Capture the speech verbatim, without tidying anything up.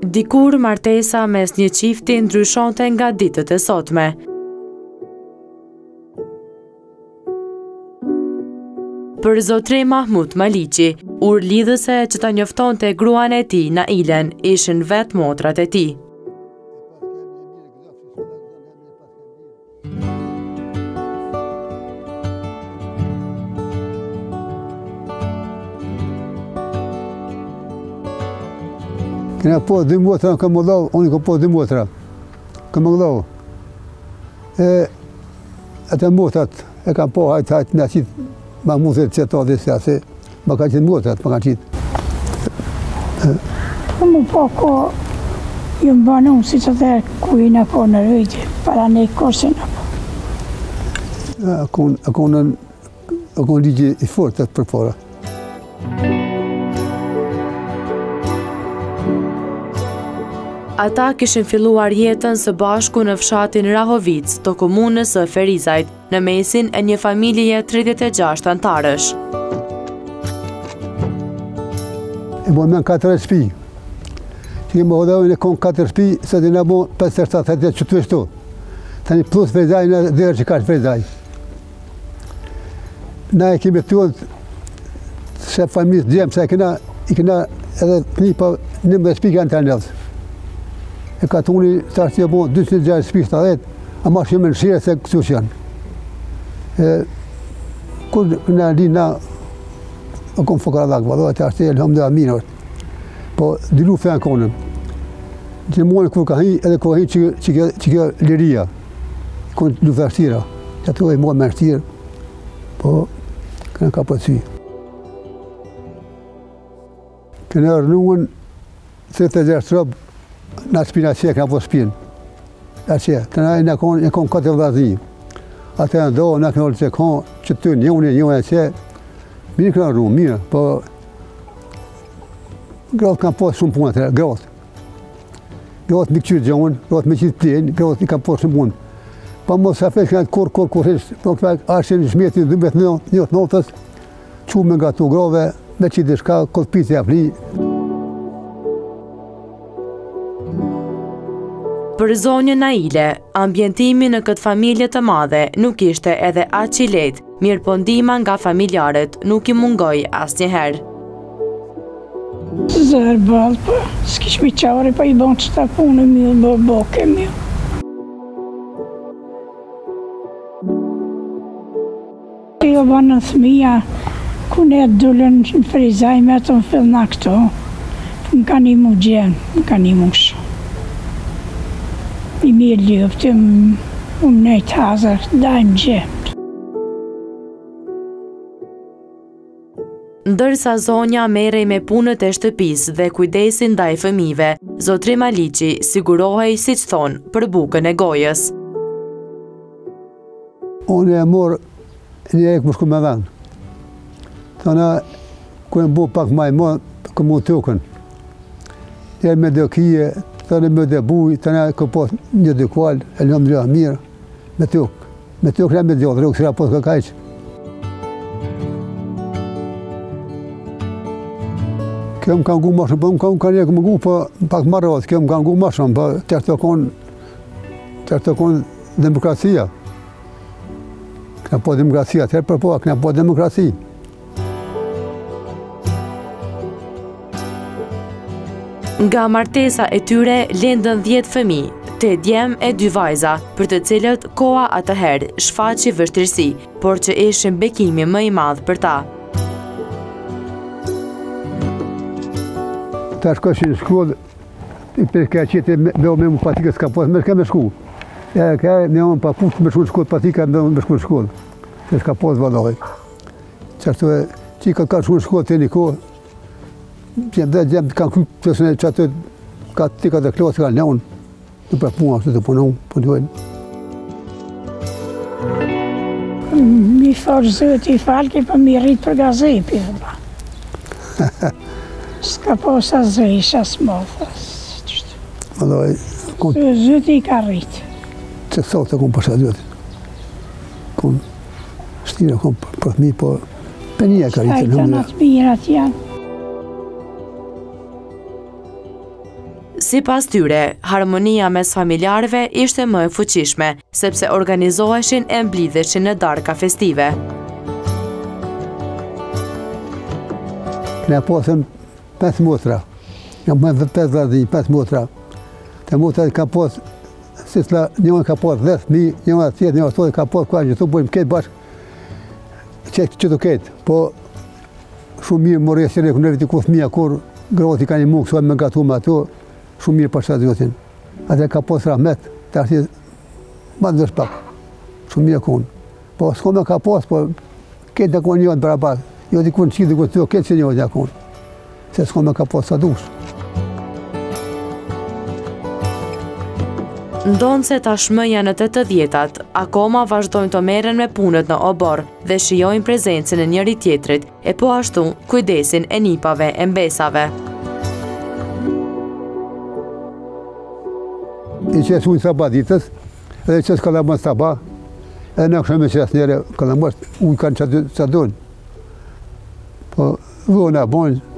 Dikur martesa mes një çifti ndryshonte nga ditët e sotme. Për zotri Mahmut Maliqi, urlidhëse që ta njoftonte gruan e tij Nailen ishin vetë motrat e tij. Kena po dy motra në kam mëllau, unë kam po dy motra. Kam mëllau. E, atë motrat e kam po hajtë hajtë në qitë ma mundët që ta dhe se ase ma ka qitë motrat, ma ka qitë. Po më po ko ju më banu si që të ku i në po në rëjtë, para ne korsin në po. Akon ligje i fort atë për para. Ata kishin filluar jetën së bashku në fshatin Rahovic të komunës së Ferizajt, në mesin e një familjeje tridhjetë e gjashtë antarësh. E bo me në katër shtëpi. Që kemë hodavën e konë katër shtëpi, se dhe në bo pesë shtatë thjetë që të vështu. Tani plus Ferizaj në dherë që ka që Ferizaj. Na e kemi të tjohët se familjës djemë, se i kena edhe knipa një më shtëpi kanë të anëllës. E ka të uni të ashtë që bo dyqin e gjashtë shpishtë adet, a ma shumë në shire se kësu që janë. Kur në li na, o kom fokar adhak, vado, të ashtë e lëhëm dhe aminë është. Po, dilu fejnë konëm. Që në muonë kërë ka hi, edhe kërë hi që kjo liria. Kënë lufe ashtira. Që ato e muonë me ashtirë. Po, kënë ka përëcy. Kënë e rënuën, tretë e gjashtë robë, në shpina që e këna po shpinë. E që, të na e në konë këtë vëdhazi. Ate e ndohë, në kënë orë që konë, që të një unë e një unë e që, mirë këna rrumë, mirë, po gratë kanë po shumë punë atërë, gratë. Gratë me këqyrë gjohën, gratë me qitë plenë, gratë i kanë po shumë punë. Pa mos a fejtë këna kur, kur, kur, hishtë, po këpër ashtë në shmetin dhëmbet njëtë notës, qume nga të grove, me qitë shka, këtë pitë e apli. Për zonjën Naile, ambientimi në këtë familje të madhe nuk ishte edhe aq i lehtë, mirë po ndihma nga familjarët nuk i mungoi asnjëherë. Zërë balë, po, s'kish mi qare, pa i bon që ta punë mjë, bo boke mjë. Jo banë në thmija, ku ne dullën në Ferizaj me të më fillë në këto, më ka një mu gjenë, më ka një mu shumë. I mirë ljëptë, unë nejtë hazër, dajmë gjemë. Ndërsa zonja merrej me punët e shtëpisë dhe kujdesin ndaj fëmijëve, zotri Maliqi sigurohej, siç thonë, për bukën e gojës. Unë e morë një e këmë shku me dhenë. Thana, ku e mbu pak maj më, këmu të tukën. Njerë me dëkije, të në më dhe buj, të në këpot një dy kualë, e lëmë dhe mirë, me tukë. Me tukë në me dhe rukë, sëra potë këkajqë. Kjo më kanë ngu ma shumë, po më kanë kanë më ngu, po pak më rrëtë, kjo më kanë ngu ma shumë, po të të konë, të të konë demokracia. Këna po demokracia, të herë për po, këna po demokraci. Nga martesa e tyre lindën dhjetë fëmijë, të djemë e dy vajza, për të cilët koha atëherë shfaqi vështirësi, por që ishin bekimi më i madh për ta. Ta shkoshin në shkollë, i për ka qëtë me me më patikë s'ka posë, me shka me shku. E ka me më pa pushtë me shku në shkollë, patika me me shku në shkollë, se s'ka posë valoj. Qashtu e qika ka shku në shkollë të një kohë, Gjemë dhe gjemë të kanë krypë pësën e që atë ka të tika dhe klasë ka leon, në për punë ashtu të punon, punojnë. Mi falë zëti i falke, për mi rritë për gazepi. S'ka posa zëj, shas mothës. Zëti i ka rritë. Që sot të kom përsa zëti. Kom shtira kom për mi, po penija ka rritë. Ajta në të mirat janë. Si pas tyre, harmonia mes familjarëve ishte më e fuqishme, sepse organizoheshin e mblidheshin në darka festive. Ne pasëm pesë motra, jam më dhe pesë vardhi, pesë motra. Te motra ka pas, si s'la, njënë ka pas dhe thmi, njënë atë tjetë, njënë atë ka pas kua që të bojmë ketë bashkë, që që të ketë, po shumë mirë më rjesë që ne ku thmija kur groti ka një mungë, kësua me gatu me ato, shumë mirë për shtatë zotin. Ate ka pas rahmet, të arti ma të dërsh pak, shumë mirë konë. Po s'ko me ka pas, po ketë në konë njënë barabar, jo t'i konë qikë dhe konë të ketë që njënë një konë, se s'ko me ka pas sa dush. Ndonë se tashmë janë në të të djetat, akoma vazhdojnë të meren me punët në obor dhe shijojnë prezencën e njëri tjetrit, e po ashtu kujdesin e nipave e mbesave. I qesë ujnë sabat ditës, edhe qesë kalamën sabat, edhe në këshme qesë njëre kalamës, ujnë kanë që donë. Po, vona, bonjë,